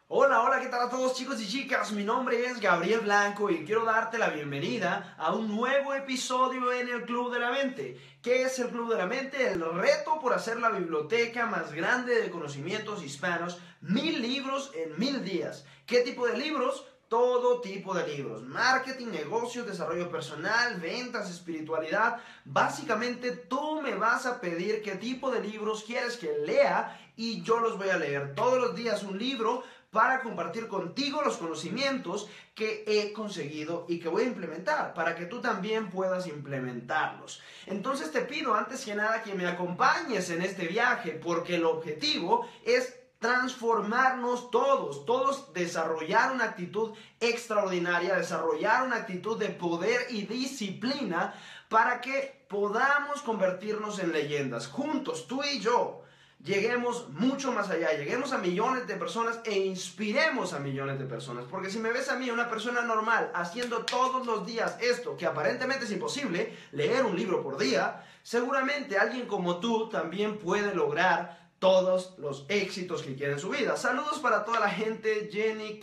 Hola, hola, ¿qué tal a todos chicos y chicas? Mi nombre es Gabriel Blanco y quiero darte la bienvenida a un nuevo episodio en el Club de la Mente. ¿Qué es el Club de la Mente? El reto por hacer la biblioteca más grande de conocimientos hispanos, 1000 libros en 1000 días. ¿Qué tipo de libros? Todo tipo de libros, marketing, negocios, desarrollo personal, ventas, espiritualidad. Básicamente tú me vas a pedir qué tipo de libros quieres que lea y yo los voy a leer todos los días un libro para compartir contigo los conocimientos que he conseguido y que voy a implementar para que tú también puedas implementarlos. Entonces te pido antes que nada que me acompañes en este viaje porque el objetivo es transformarnos todos desarrollar una actitud extraordinaria, desarrollar una actitud de poder y disciplina para que podamos convertirnos en leyendas. Juntos, tú y yo, lleguemos mucho más allá, lleguemos a millones de personas e inspiremos a millones de personas. Porque si me ves a mí, una persona normal, haciendo todos los días esto, que aparentemente es imposible, leer un libro por día, seguramente alguien como tú también puede lograr todos los éxitos que quiere en su vida. Saludos para toda la gente, Jenny,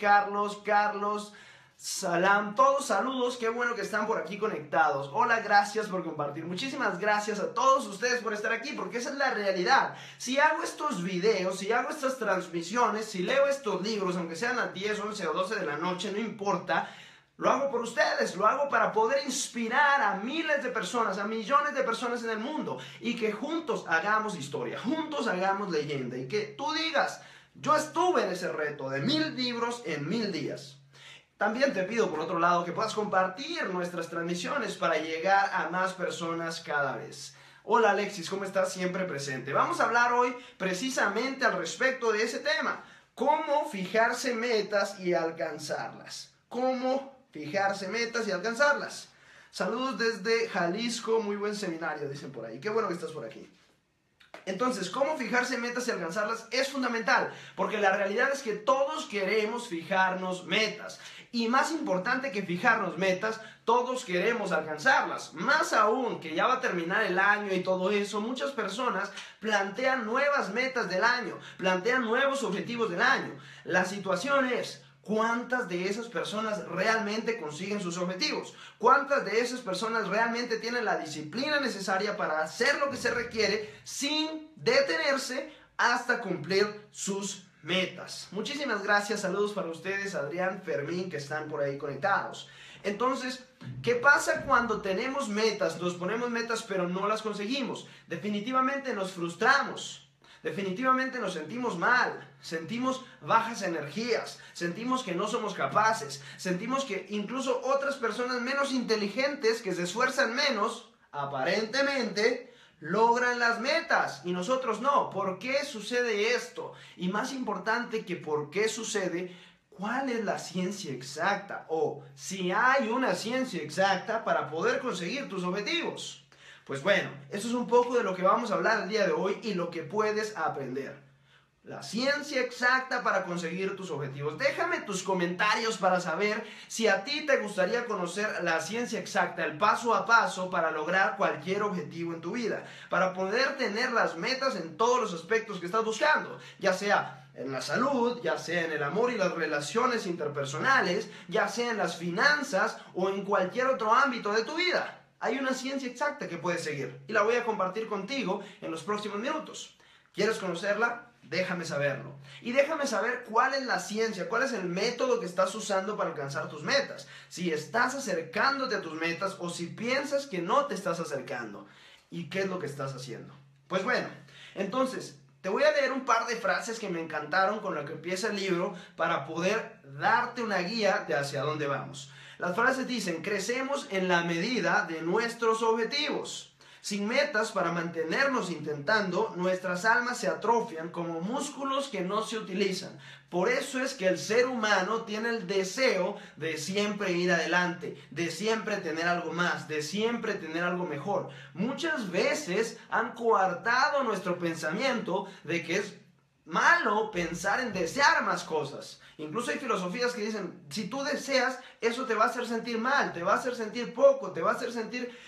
Carlos, Salam, todos saludos, qué bueno que están por aquí conectados. Hola, gracias por compartir. Muchísimas gracias a todos ustedes por estar aquí, porque esa es la realidad. Si hago estos videos, si hago estas transmisiones, si leo estos libros, aunque sean a 10, 11 o 12 de la noche, no importa. Lo hago por ustedes, lo hago para poder inspirar a miles de personas, a millones de personas en el mundo y que juntos hagamos historia, juntos hagamos leyenda y que tú digas, yo estuve en ese reto de 1000 libros en 1000 días. También te pido por otro lado que puedas compartir nuestras transmisiones para llegar a más personas cada vez. Hola Alexis, ¿cómo estás? Siempre presente. Vamos a hablar hoy precisamente al respecto de ese tema, cómo fijarse metas y alcanzarlas. ¿Cómo fijarse metas y alcanzarlas? Saludos desde Jalisco, muy buen seminario, dicen por ahí. Qué bueno que estás por aquí. Entonces, cómo fijarse metas y alcanzarlas es fundamental, porque la realidad es que todos queremos fijarnos metas. Y más importante que fijarnos metas, todos queremos alcanzarlas. Más aún, que ya va a terminar el año y todo eso, muchas personas plantean nuevas metas del año, plantean nuevos objetivos del año. La situación es, ¿cuántas de esas personas realmente consiguen sus objetivos? ¿Cuántas de esas personas realmente tienen la disciplina necesaria para hacer lo que se requiere sin detenerse hasta cumplir sus metas? Muchísimas gracias, saludos para ustedes, Adrián, Fermín, que están por ahí conectados. Entonces, ¿qué pasa cuando tenemos metas? Nos ponemos metas pero no las conseguimos. Definitivamente nos frustramos. Definitivamente nos sentimos mal, sentimos bajas energías, sentimos que no somos capaces, sentimos que incluso otras personas menos inteligentes que se esfuerzan menos, aparentemente, logran las metas y nosotros no. ¿Por qué sucede esto? Y más importante que por qué sucede, ¿cuál es la ciencia exacta? O si hay una ciencia exacta para poder conseguir tus objetivos. Pues bueno, eso es un poco de lo que vamos a hablar el día de hoy y lo que puedes aprender. La ciencia exacta para conseguir tus objetivos. Déjame tus comentarios para saber si a ti te gustaría conocer la ciencia exacta, el paso a paso para lograr cualquier objetivo en tu vida, para poder tener las metas en todos los aspectos que estás buscando, ya sea en la salud, ya sea en el amor y las relaciones interpersonales, ya sea en las finanzas o en cualquier otro ámbito de tu vida. Hay una ciencia exacta que puedes seguir y la voy a compartir contigo en los próximos minutos. ¿Quieres conocerla? Déjame saberlo. Y déjame saber cuál es la ciencia, cuál es el método que estás usando para alcanzar tus metas. Si estás acercándote a tus metas o si piensas que no te estás acercando. ¿Y qué es lo que estás haciendo? Pues bueno, entonces te voy a leer un par de frases que me encantaron con lo que empieza el libro para poder darte una guía de hacia dónde vamos. Las frases dicen, crecemos en la medida de nuestros objetivos. Sin metas para mantenernos intentando, nuestras almas se atrofian como músculos que no se utilizan. Por eso es que el ser humano tiene el deseo de siempre ir adelante, de siempre tener algo más, de siempre tener algo mejor. Muchas veces han coartado nuestro pensamiento de que es malo pensar en desear más cosas. Incluso hay filosofías que dicen, si tú deseas, eso te va a hacer sentir mal, te va a hacer sentir poco, te va a hacer sentir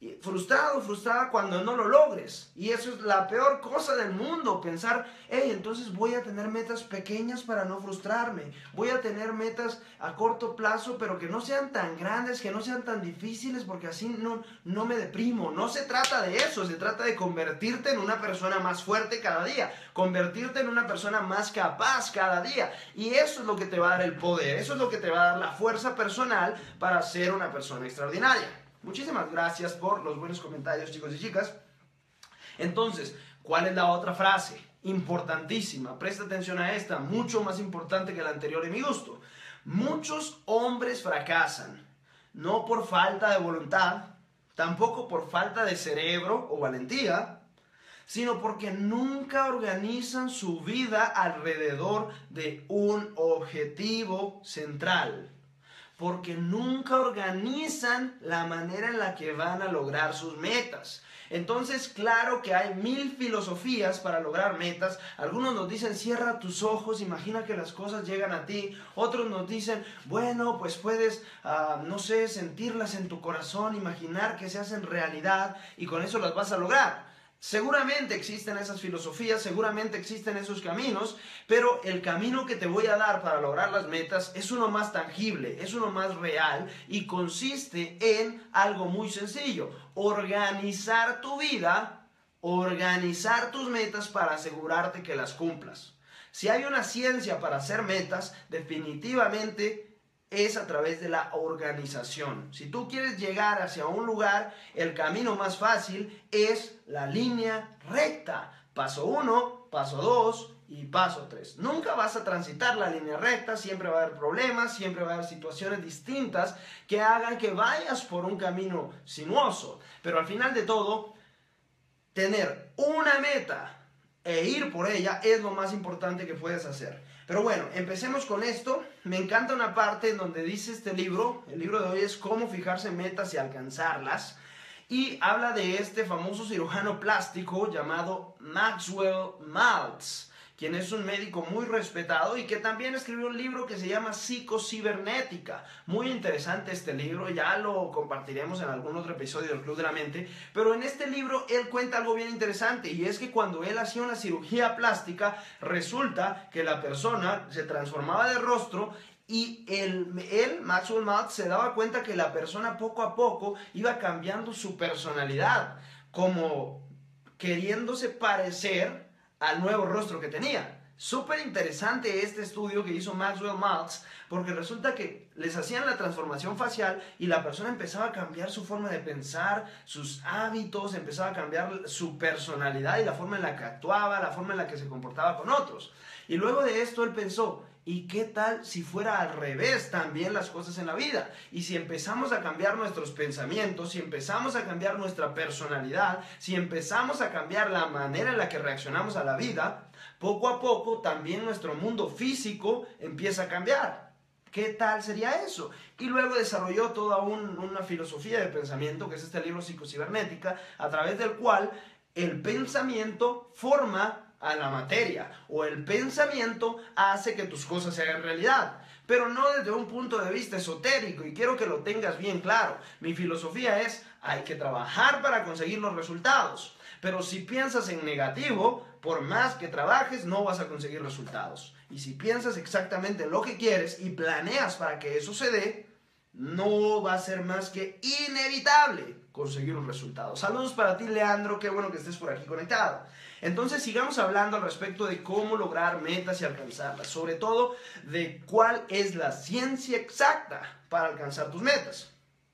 frustrado, frustrada cuando no lo logres. Y eso es la peor cosa del mundo, pensar, hey, entonces voy a tener metas pequeñas para no frustrarme. Voy a tener metas a corto plazo, pero que no sean tan grandes, que no sean tan difíciles, porque así no me deprimo. No se trata de eso, se trata de convertirte en una persona más fuerte cada día, convertirte en una persona más capaz cada día. Y eso es lo que te va a dar el poder, eso es lo que te va a dar la fuerza personal para ser una persona extraordinaria. Muchísimas gracias por los buenos comentarios, chicos y chicas. Entonces, ¿cuál es la otra frase? Importantísima, presta atención a esta, mucho más importante que la anterior en mi gusto. Muchos hombres fracasan, no por falta de voluntad, tampoco por falta de cerebro o valentía, sino porque nunca organizan su vida alrededor de un objetivo central. Porque nunca organizan la manera en la que van a lograr sus metas. Entonces, claro que hay 1000 filosofías para lograr metas. Algunos nos dicen, cierra tus ojos, imagina que las cosas llegan a ti. Otros nos dicen, bueno, pues puedes, no sé, sentirlas en tu corazón, imaginar que se hacen realidad y con eso las vas a lograr. Seguramente existen esas filosofías, seguramente existen esos caminos, pero el camino que te voy a dar para lograr las metas es uno más tangible, es uno más real y consiste en algo muy sencillo: organizar tu vida, organizar tus metas para asegurarte que las cumplas. Si hay una ciencia para hacer metas, definitivamente es a través de la organización. Si tú quieres llegar hacia un lugar, el camino más fácil es la línea recta. Paso 1, paso 2 y paso 3. Nunca vas a transitar la línea recta, siempre va a haber problemas, siempre va a haber situaciones distintas que hagan que vayas por un camino sinuoso. Pero al final de todo, tener una meta e ir por ella es lo más importante que puedes hacer. Pero bueno, empecemos con esto. Me encanta una parte en donde dice este libro, el libro de hoy es Cómo fijarse metas y alcanzarlas, y habla de este famoso cirujano plástico llamado Maxwell Maltz, quien es un médico muy respetado y que también escribió un libro que se llama Psicocibernética. Muy interesante este libro, ya lo compartiremos en algún otro episodio del Club de la Mente, pero en este libro él cuenta algo bien interesante, y es que cuando él hacía una cirugía plástica, resulta que la persona se transformaba de rostro y él, Maxwell Maltz, se daba cuenta que la persona poco a poco iba cambiando su personalidad, como queriéndose parecer al nuevo rostro que tenía. Súper interesante este estudio que hizo Maxwell Maltz, porque resulta que les hacían la transformación facial y la persona empezaba a cambiar su forma de pensar, sus hábitos, empezaba a cambiar su personalidad y la forma en la que actuaba, la forma en la que se comportaba con otros. Y luego de esto él pensó, ¿y qué tal si fuera al revés también las cosas en la vida? Y si empezamos a cambiar nuestros pensamientos, si empezamos a cambiar nuestra personalidad, si empezamos a cambiar la manera en la que reaccionamos a la vida, poco a poco también nuestro mundo físico empieza a cambiar. ¿Qué tal sería eso? Y luego desarrolló toda una filosofía de pensamiento, que es este libro Psicocibernética, a través del cual el pensamiento forma a la materia, o el pensamiento hace que tus cosas se hagan realidad, pero no desde un punto de vista esotérico, y quiero que lo tengas bien claro. Mi filosofía es, hay que trabajar para conseguir los resultados, pero si piensas en negativo, por más que trabajes, no vas a conseguir resultados. Y si piensas exactamente en lo que quieres y planeas para que eso se dé, no va a ser más que inevitable conseguir un resultado. Saludos para ti, Leandro, qué bueno que estés por aquí conectado. Entonces sigamos hablando al respecto de cómo lograr metas y alcanzarlas, sobre todo de cuál es la ciencia exacta para alcanzar tus metas.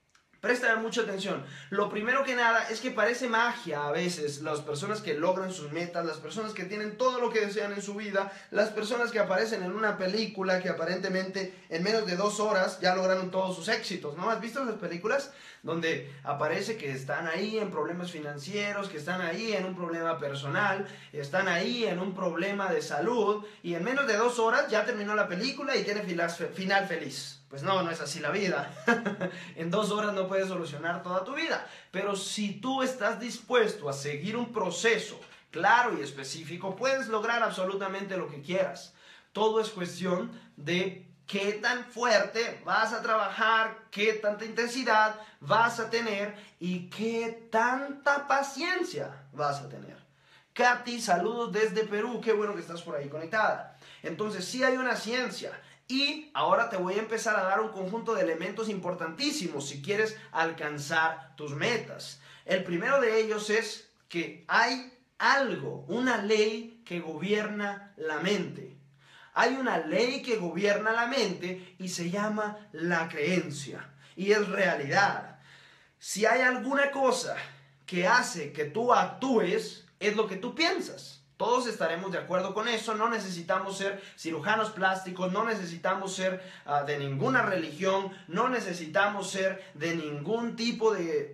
Presta mucha atención. Lo primero que nada es que parece magia a veces las personas que logran sus metas, las personas que tienen todo lo que desean en su vida, las personas que aparecen en una película que aparentemente en menos de 2 horas ya lograron todos sus éxitos, ¿no? ¿Has visto esas películas donde aparece que están ahí en problemas financieros, que están ahí en un problema personal, están ahí en un problema de salud y en menos de 2 horas ya terminó la película y tiene final feliz? Pues no, no es así la vida. En 2 horas no puedes solucionar toda tu vida. Pero si tú estás dispuesto a seguir un proceso claro y específico, puedes lograr absolutamente lo que quieras. Todo es cuestión de qué tan fuerte vas a trabajar, qué tanta intensidad vas a tener y qué tanta paciencia vas a tener. Katy, saludos desde Perú, qué bueno que estás por ahí conectada. Entonces sí hay una ciencia y ahora te voy a empezar a dar un conjunto de elementos importantísimos si quieres alcanzar tus metas. El primero de ellos es que hay algo, una ley que gobierna la mente. Hay una ley que gobierna la mente y se llama la creencia y es realidad. Si hay alguna cosa que hace que tú actúes, es lo que tú piensas. Todos estaremos de acuerdo con eso. No necesitamos ser cirujanos plásticos, no necesitamos ser de ninguna religión, no necesitamos ser de ningún tipo de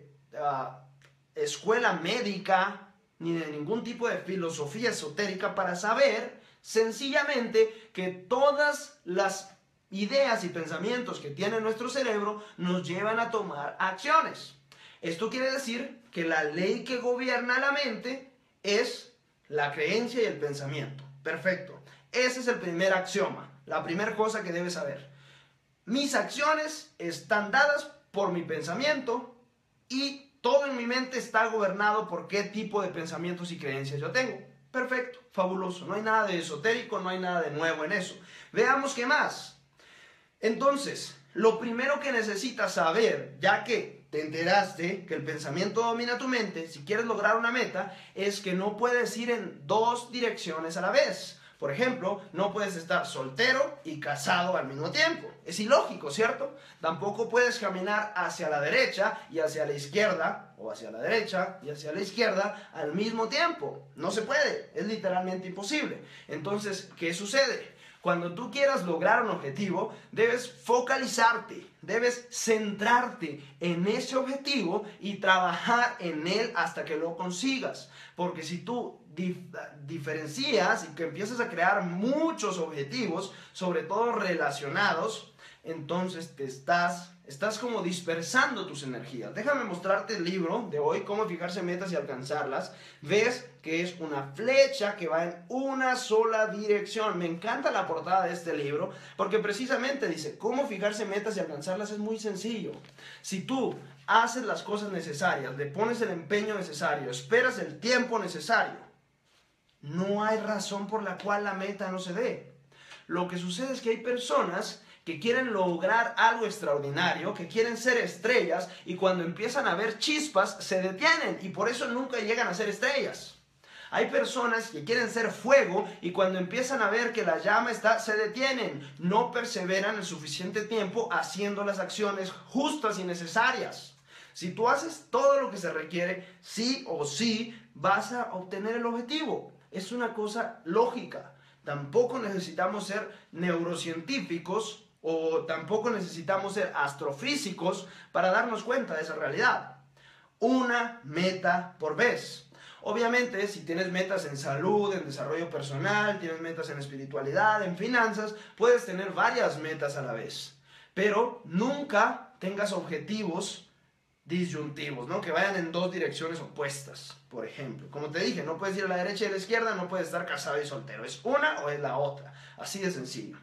escuela médica, ni de ningún tipo de filosofía esotérica para saber sencillamente que todas las ideas y pensamientos que tiene nuestro cerebro nos llevan a tomar acciones. Esto quiere decir que la ley que gobierna la mente es la creencia y el pensamiento. Perfecto. Ese es el primer axioma, la primera cosa que debes saber. Mis acciones están dadas por mi pensamiento y todo en mi mente está gobernado por qué tipo de pensamientos y creencias yo tengo. Perfecto, fabuloso. No hay nada de esotérico, no hay nada de nuevo en eso. Veamos qué más. Entonces, lo primero que necesitas saber, ya que te enteraste que el pensamiento domina tu mente, si quieres lograr una meta, es que no puedes ir en dos direcciones a la vez. Por ejemplo, no puedes estar soltero y casado al mismo tiempo. Es ilógico, ¿cierto? Tampoco puedes caminar hacia la derecha y hacia la izquierda, o hacia la derecha y hacia la izquierda al mismo tiempo. No se puede, es literalmente imposible. Entonces, ¿qué sucede? Cuando tú quieras lograr un objetivo, debes focalizarte, debes centrarte en ese objetivo y trabajar en él hasta que lo consigas. Porque si tú diferencias y que empiezas a crear muchos objetivos, sobre todo relacionados, entonces estás como dispersando tus energías. Déjame mostrarte el libro de hoy, Cómo fijarse metas y alcanzarlas. Ves que es una flecha que va en una sola dirección. Me encanta la portada de este libro porque precisamente dice, cómo fijarse metas y alcanzarlas es muy sencillo. Si tú haces las cosas necesarias, le pones el empeño necesario, esperas el tiempo necesario, no hay razón por la cual la meta no se dé. Lo que sucede es que hay personas que quieren lograr algo extraordinario, que quieren ser estrellas y cuando empiezan a ver chispas se detienen y por eso nunca llegan a ser estrellas. Hay personas que quieren ser fuego y cuando empiezan a ver que la llama está, se detienen. No perseveran el suficiente tiempo haciendo las acciones justas y necesarias. Si tú haces todo lo que se requiere, sí o sí vas a obtener el objetivo. Es una cosa lógica. Tampoco necesitamos ser neurocientíficos o tampoco necesitamos ser astrofísicos para darnos cuenta de esa realidad. Una meta por vez. Obviamente, si tienes metas en salud, en desarrollo personal, tienes metas en espiritualidad, en finanzas, puedes tener varias metas a la vez. Pero nunca tengas objetivos disyuntivos, ¿no? Que vayan en dos direcciones opuestas, por ejemplo. Como te dije, no puedes ir a la derecha y a la izquierda, no puedes estar casado y soltero. Es una o es la otra. Así de sencillo.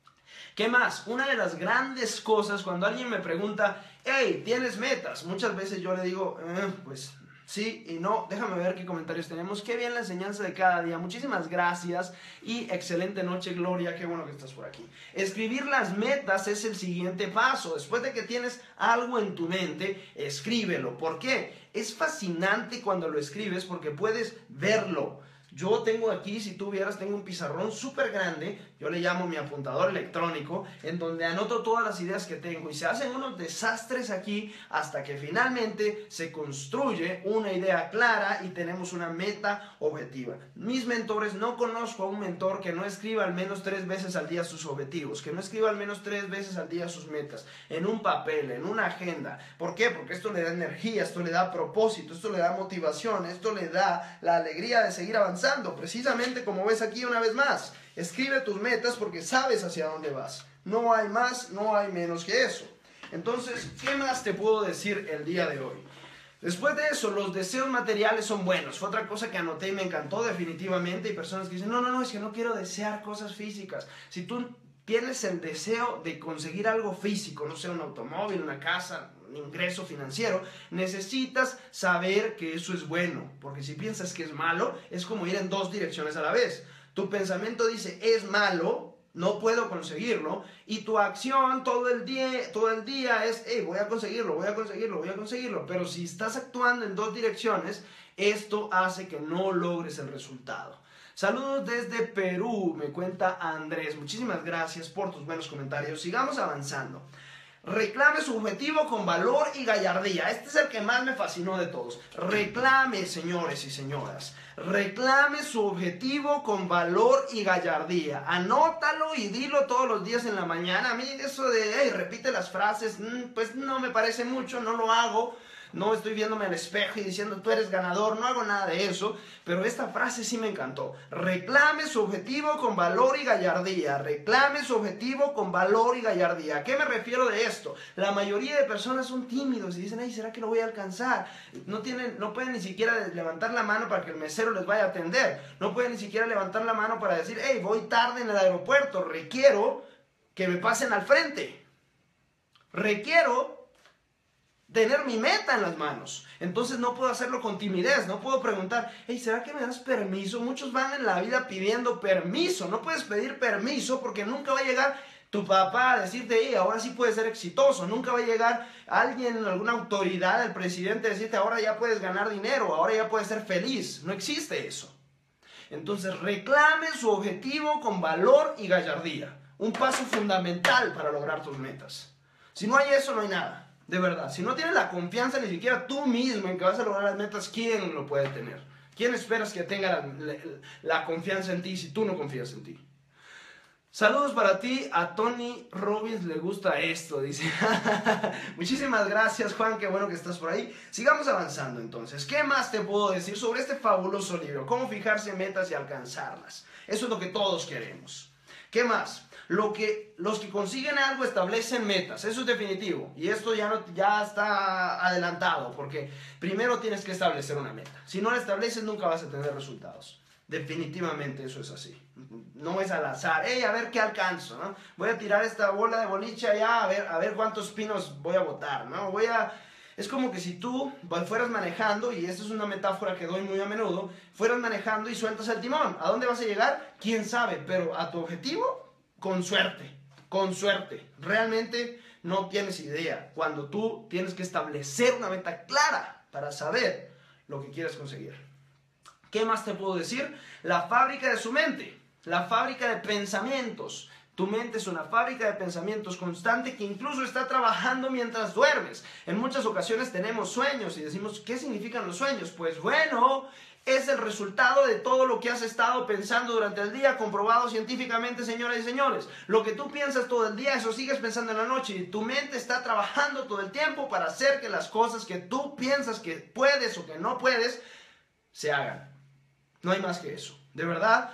¿Qué más? Una de las grandes cosas cuando alguien me pregunta, hey, ¿tienes metas? Muchas veces yo le digo, pues sí y no. Déjame ver qué comentarios tenemos. Qué bien la enseñanza de cada día. Muchísimas gracias y excelente noche, Gloria. Qué bueno que estás por aquí. Escribir las metas es el siguiente paso. Después de que tienes algo en tu mente, escríbelo. ¿Por qué? Es fascinante cuando lo escribes porque puedes verlo. Yo tengo aquí, si tú vieras, tengo un pizarrón súper grande, yo le llamo mi apuntador electrónico, en donde anoto todas las ideas que tengo y se hacen unos desastres aquí hasta que finalmente se construye una idea clara y tenemos una meta objetiva. Mis mentores, no conozco a un mentor que no escriba al menos 3 veces al día sus objetivos, que no escriba al menos 3 veces al día sus metas, en un papel, en una agenda. ¿Por qué? Porque esto le da energía, esto le da propósito, esto le da motivación, esto le da la alegría de seguir avanzando. Precisamente como ves aquí una vez más, escribe tus metas porque sabes hacia dónde vas. No hay más, no hay menos que eso. Entonces, ¿qué más te puedo decir el día de hoy? Después de eso, los deseos materiales son buenos. Fue otra cosa que anoté y me encantó definitivamente. Hay personas que dicen, no, es que no quiero desear cosas físicas. Si tú tienes el deseo de conseguir algo físico, no sé, un automóvil, una casa, un ingreso financiero, necesitas saber que eso es bueno, porque si piensas que es malo, es como ir en dos direcciones a la vez. Tu pensamiento dice, es malo, no puedo conseguirlo, y tu acción todo el día es, hey, voy a conseguirlo, voy a conseguirlo, voy a conseguirlo. Pero si estás actuando en dos direcciones, esto hace que no logres el resultado. Saludos desde Perú, me cuenta Andrés. Muchísimas gracias por tus buenos comentarios. Sigamos avanzando. Reclame su objetivo con valor y gallardía. Este es el que más me fascinó de todos. Reclame, señores y señoras. Reclame su objetivo con valor y gallardía. Anótalo y dilo todos los días en la mañana. A mí eso de, hey, repite las frases, pues no me parece mucho, no lo hago. No estoy viéndome al espejo y diciendo tú eres ganador, no hago nada de eso, pero esta frase sí me encantó. Reclame su objetivo con valor y gallardía. Reclame su objetivo con valor y gallardía. ¿A qué me refiero de esto? La mayoría de personas son tímidos y dicen, ay, ¿será que lo voy a alcanzar? No pueden ni siquiera levantar la mano para que el mesero les vaya a atender. No pueden ni siquiera levantar la mano para decir, hey, voy tarde en el aeropuerto, requiero que me pasen al frente. Requiero tener mi meta en las manos. Entonces no puedo hacerlo con timidez, no puedo preguntar, hey, ¿será que me das permiso? Muchos van en la vida pidiendo permiso. No puedes pedir permiso porque nunca va a llegar tu papá a decirte, hey, ahora sí puedes ser exitoso. Nunca va a llegar alguien, alguna autoridad, el presidente, a decirte, ahora ya puedes ganar dinero, ahora ya puedes ser feliz. No existe eso. Entonces reclame su objetivo con valor y gallardía. Un paso fundamental para lograr tus metas. Si no hay eso, no hay nada. De verdad, si no tienes la confianza ni siquiera tú mismo en que vas a lograr las metas, ¿quién lo puede tener? ¿Quién esperas que tenga la confianza en ti si tú no confías en ti? Saludos para ti, a Tony Robbins le gusta esto, dice. Muchísimas gracias, Juan, qué bueno que estás por ahí. Sigamos avanzando entonces. ¿Qué más te puedo decir sobre este fabuloso libro? Cómo fijarse metas y alcanzarlas. Eso es lo que todos queremos. ¿Qué más? Los que consiguen algo establecen metas, eso es definitivo. Y esto ya está adelantado, porque primero tienes que establecer una meta. Si no la estableces, nunca vas a tener resultados. Definitivamente eso es así. No es al azar, hey, a ver qué alcanzo, ¿no? Voy a tirar esta bola de boliche allá, a ver cuántos pinos voy a botar, ¿no? Es como que si tú fueras manejando, y esta es una metáfora que doy muy a menudo, fueras manejando y sueltas el timón. ¿A dónde vas a llegar? ¿Quién sabe? Pero a tu objetivo, con suerte, con suerte. Realmente no tienes idea cuando tú tienes que establecer una meta clara para saber lo que quieres conseguir. ¿Qué más te puedo decir? La fábrica de su mente, la fábrica de pensamientos. Tu mente es una fábrica de pensamientos constante que incluso está trabajando mientras duermes. En muchas ocasiones tenemos sueños y decimos, ¿qué significan los sueños? Pues bueno, es el resultado de todo lo que has estado pensando durante el día, comprobado científicamente, señoras y señores. Lo que tú piensas todo el día, eso sigues pensando en la noche, y tu mente está trabajando todo el tiempo para hacer que las cosas que tú piensas que puedes o que no puedes, se hagan. No hay más que eso. De verdad,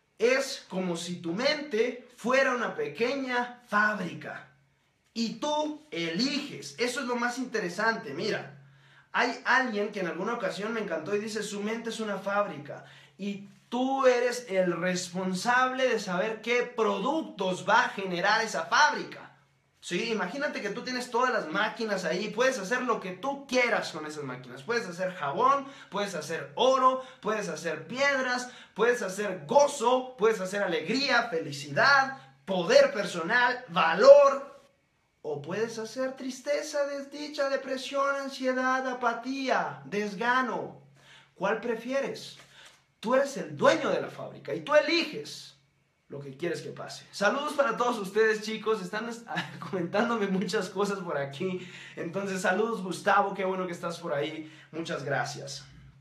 es como si tu mente fuera una pequeña fábrica y tú eliges. Eso es lo más interesante. Mira, hay alguien que en alguna ocasión me encantó y dice, su mente es una fábrica y tú eres el responsable de saber qué productos va a generar esa fábrica. Sí, imagínate que tú tienes todas las máquinas ahí, puedes hacer lo que tú quieras con esas máquinas. Puedes hacer jabón, puedes hacer oro, puedes hacer piedras, puedes hacer gozo, puedes hacer alegría, felicidad, poder personal, valor. O puedes hacer tristeza, desdicha, depresión, ansiedad, apatía, desgano. ¿Cuál prefieres? Tú eres el dueño de la fábrica y tú eliges lo que quieres que pase. Saludos para todos ustedes, chicos. Están comentándome muchas cosas por aquí. Entonces, saludos, Gustavo. Qué bueno que estás por ahí. Muchas gracias.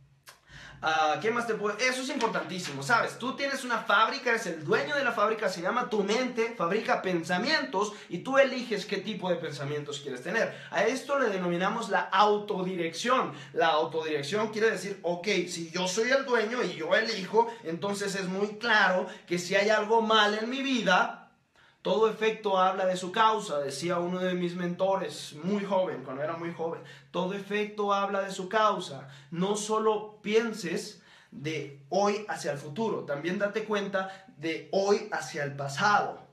¿Qué más te puedo...? Eso es importantísimo, ¿sabes? Tú tienes una fábrica, eres el dueño de la fábrica, se llama tu mente, fabrica pensamientos y tú eliges qué tipo de pensamientos quieres tener. A esto le denominamos la autodirección. La autodirección quiere decir, ok, si yo soy el dueño y yo elijo, entonces es muy claro que si hay algo mal en mi vida, todo efecto habla de su causa, decía uno de mis mentores, muy joven, cuando era muy joven. Todo efecto habla de su causa. No solo pienses de hoy hacia el futuro, también date cuenta de hoy hacia el pasado.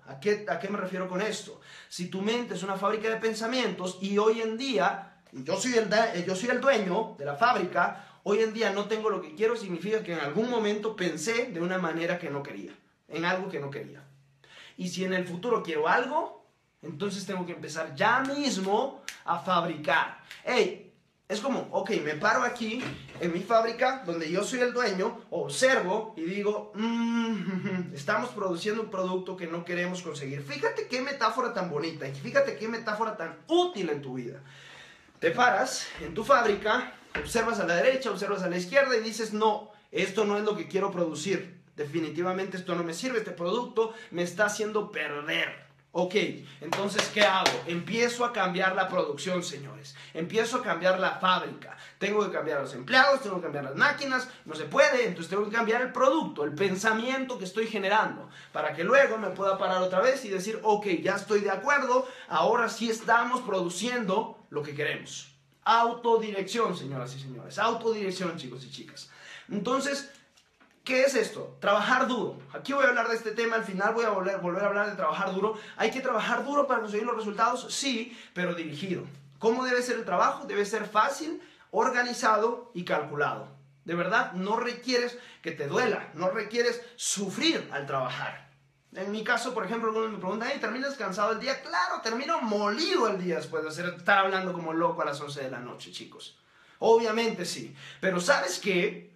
¿A qué me refiero con esto? Si tu mente es una fábrica de pensamientos y hoy en día, yo soy el dueño de la fábrica, hoy en día no tengo lo que quiero, significa que en algún momento pensé de una manera que no quería, en algo que no quería. Y si en el futuro quiero algo, entonces tengo que empezar ya mismo a fabricar. Hey, es como, ok, me paro aquí en mi fábrica donde yo soy el dueño, observo y digo, estamos produciendo un producto que no queremos conseguir. Fíjate qué metáfora tan bonita y fíjate qué metáfora tan útil en tu vida. Te paras en tu fábrica, observas a la derecha, observas a la izquierda y dices, no, esto no es lo que quiero producir. Definitivamente esto no me sirve, este producto me está haciendo perder. Ok, entonces, ¿qué hago? Empiezo a cambiar la producción, señores. Empiezo a cambiar la fábrica. Tengo que cambiar a los empleados, tengo que cambiar las máquinas. No se puede, entonces tengo que cambiar el producto, el pensamiento que estoy generando. Para que luego me pueda parar otra vez y decir, ok, ya estoy de acuerdo. Ahora sí estamos produciendo lo que queremos. Autodirección, señoras y señores. Autodirección, chicos y chicas. Entonces, ¿qué es esto? Trabajar duro. Aquí voy a hablar de este tema, al final voy a volver a hablar de trabajar duro. ¿Hay que trabajar duro para conseguir los resultados? Sí, pero dirigido. ¿Cómo debe ser el trabajo? Debe ser fácil, organizado y calculado. De verdad, no requieres que te duela, no requieres sufrir al trabajar. En mi caso, por ejemplo, algunos me preguntan, ¿terminas cansado el día? Claro, termino molido el día después de estar hablando como loco a las 11 de la noche, chicos. Obviamente sí, pero ¿sabes qué?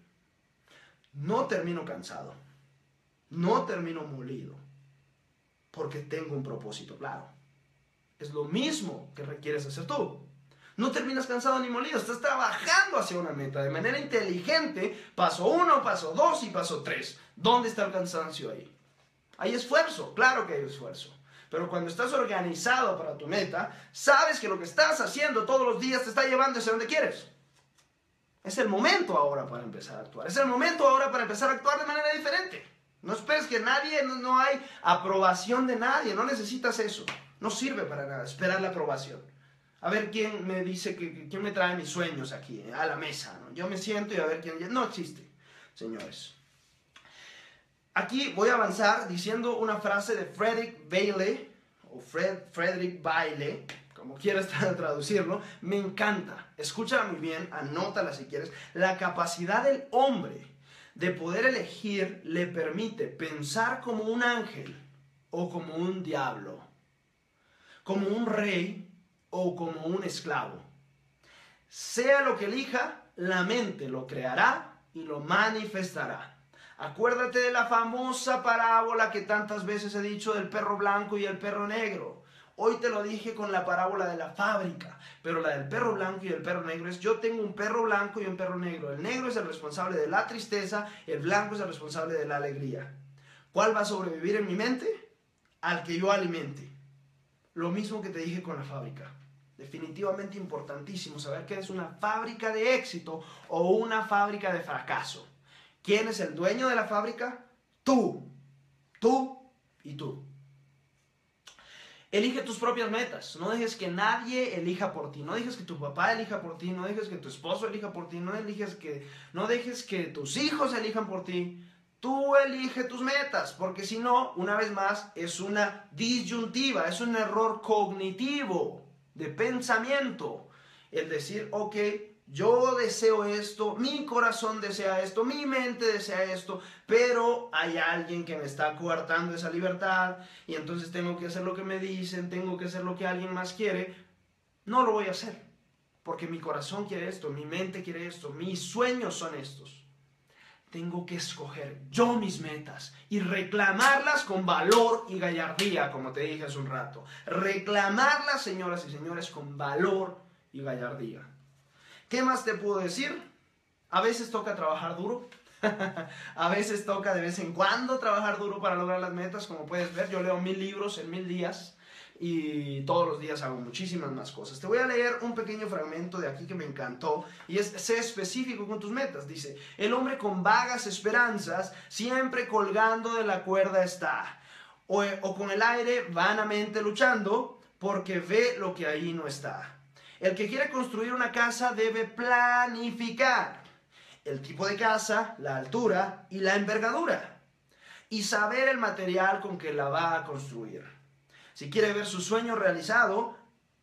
No termino cansado, no termino molido, porque tengo un propósito claro. Es lo mismo que requieres hacer tú. No terminas cansado ni molido, estás trabajando hacia una meta de manera inteligente, paso 1, paso 2 y paso 3. ¿Dónde está el cansancio ahí? Hay esfuerzo, claro que hay esfuerzo. Pero cuando estás organizado para tu meta, sabes que lo que estás haciendo todos los días te está llevando hacia donde quieres. Es el momento ahora para empezar a actuar. Es el momento ahora para empezar a actuar de manera diferente. No esperes que nadie, no hay aprobación de nadie. No necesitas eso. No sirve para nada esperar la aprobación. A ver quién me dice, quién me trae mis sueños aquí, a la mesa, ¿no? Yo me siento y a ver quién... No existe, señores. Aquí voy a avanzar diciendo una frase de Frederick Bailey, o Frederick Bailey, como quieras traducirlo. Me encanta. Escúchala muy bien, anótala si quieres. La capacidad del hombre de poder elegir le permite pensar como un ángel o como un diablo, como un rey o como un esclavo. Sea lo que elija, la mente lo creará y lo manifestará. Acuérdate de la famosa parábola que tantas veces he dicho del perro blanco y el perro negro. Hoy te lo dije con la parábola de la fábrica, pero la del perro blanco y el perro negro es: yo tengo un perro blanco y un perro negro. El negro es el responsable de la tristeza, el blanco es el responsable de la alegría. ¿Cuál va a sobrevivir en mi mente? Al que yo alimente. Lo mismo que te dije con la fábrica. Definitivamente importantísimo saber que es una fábrica de éxito o una fábrica de fracaso. ¿Quién es el dueño de la fábrica? Tú. Tú y tú. Elige tus propias metas. No dejes que nadie elija por ti. No dejes que tu papá elija por ti. No dejes que tu esposo elija por ti. No dejes que tus hijos elijan por ti. Tú elige tus metas, porque si no, una vez más, es una disyuntiva, es un error cognitivo de pensamiento. El decir, ok, yo deseo esto, mi corazón desea esto, mi mente desea esto, pero hay alguien que me está coartando esa libertad y entonces tengo que hacer lo que me dicen, tengo que hacer lo que alguien más quiere. No lo voy a hacer, porque mi corazón quiere esto, mi mente quiere esto, mis sueños son estos. Tengo que escoger yo mis metas y reclamarlas con valor y gallardía, como te dije hace un rato. Reclamarlas, señoras y señores, con valor y gallardía. ¿Qué más te puedo decir? A veces toca trabajar duro. A veces toca de vez en cuando trabajar duro para lograr las metas. Como puedes ver, yo leo 1000 libros en 1000 días. Y todos los días hago muchísimas más cosas. Te voy a leer un pequeño fragmento de aquí que me encantó. Y es: sé específico con tus metas. Dice: el hombre con vagas esperanzas siempre colgando de la cuerda está. O con el aire vanamente luchando porque ve lo que ahí no está. El que quiere construir una casa debe planificar el tipo de casa, la altura y la envergadura. y saber el material con que la va a construir. Si quiere ver su sueño realizado,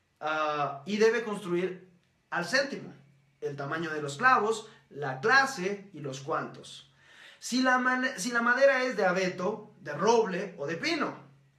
y debe construir al céntimo, el tamaño de los clavos, la clase y los cuantos. Si la madera es de abeto, de roble o de pino,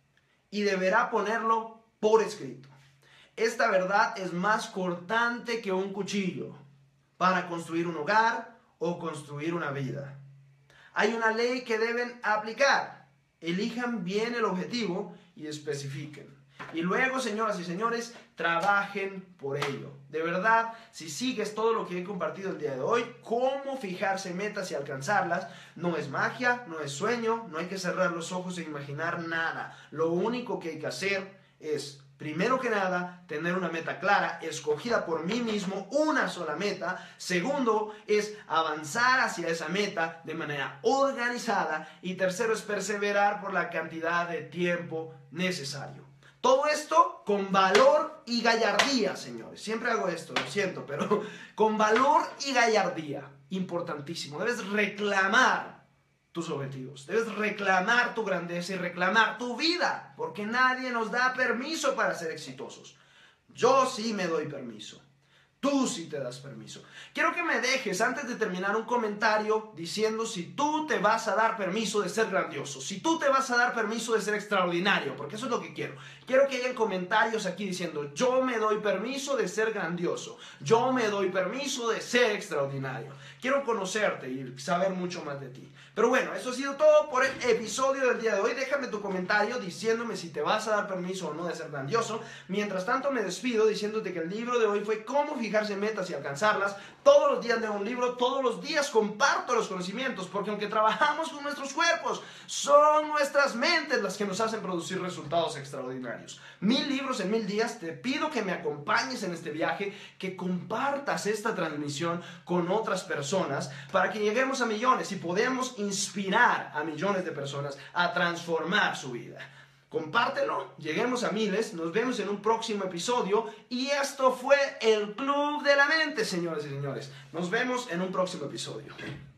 y deberá ponerlo por escrito. Esta verdad es más cortante que un cuchillo para construir un hogar o construir una vida. Hay una ley que deben aplicar. Elijan bien el objetivo y especifiquen. Y luego, señoras y señores, trabajen por ello. De verdad, si sigues todo lo que he compartido el día de hoy, cómo fijarse metas y alcanzarlas, no es magia, no es sueño, no hay que cerrar los ojos e imaginar nada. Lo único que hay que hacer es, primero que nada, tener una meta clara, escogida por mí mismo, una sola meta. Segundo, es avanzar hacia esa meta de manera organizada. Y tercero, es perseverar por la cantidad de tiempo necesario. Todo esto con valor y gallardía, señores. Siempre hago esto, lo siento, pero con valor y gallardía. Importantísimo. Debes reclamar tus objetivos. Debes reclamar tu grandeza y reclamar tu vida. Porque nadie nos da permiso para ser exitosos. Yo sí me doy permiso. Tú sí te das permiso. Quiero que me dejes, antes de terminar, un comentario diciendo si tú te vas a dar permiso de ser grandioso, si tú te vas a dar permiso de ser extraordinario, porque eso es lo que quiero. Quiero que hayan comentarios aquí diciendo, yo me doy permiso de ser grandioso, yo me doy permiso de ser extraordinario. Quiero conocerte y saber mucho más de ti. Pero bueno, eso ha sido todo por el episodio del día de hoy. Déjame tu comentario diciéndome si te vas a dar permiso o no de ser grandioso. Mientras tanto, me despido diciéndote que el libro de hoy fue Cómo fijarse metas y alcanzarlas. Todos los días leo un libro, todos los días comparto los conocimientos, porque aunque trabajamos con nuestros cuerpos, son nuestras mentes las que nos hacen producir resultados extraordinarios. 1000 libros en 1000 días. Te pido que me acompañes en este viaje, que compartas esta transmisión con otras personas para que lleguemos a millones y podamos inspirar a millones de personas a transformar su vida. Compártelo, lleguemos a miles, nos vemos en un próximo episodio y esto fue el Club de la Mente, señoras y señores. Nos vemos en un próximo episodio.